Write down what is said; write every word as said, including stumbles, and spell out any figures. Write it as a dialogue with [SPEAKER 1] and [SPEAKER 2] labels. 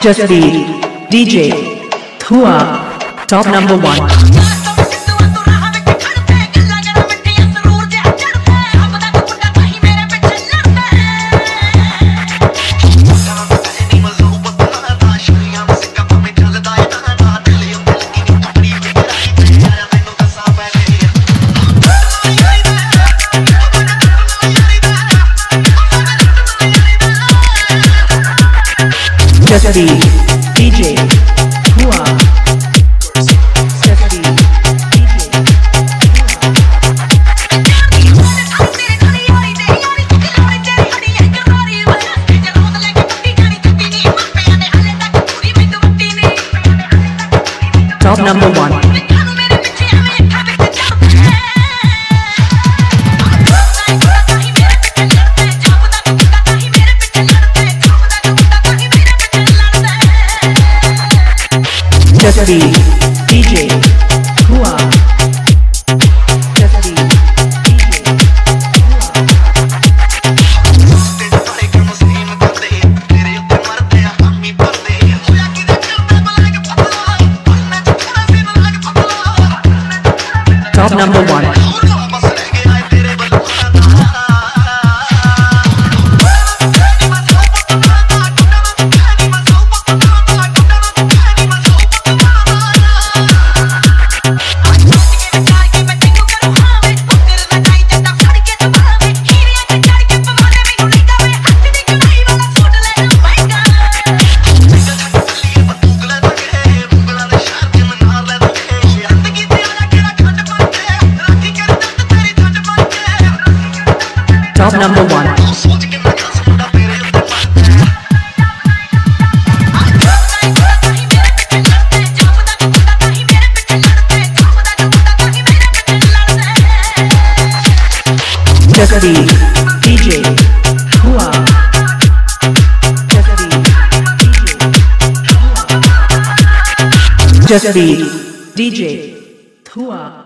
[SPEAKER 1] Jasbir D J Thua top number one. Jasbir D J Thua. Jasbir D J Thua. Top number one. Jasbir D J Thua. Jasbir D J Thua. Top number one. Top number one. Jasbir D J Thua. Jasbir D J Thua. Jasbir D J Thua.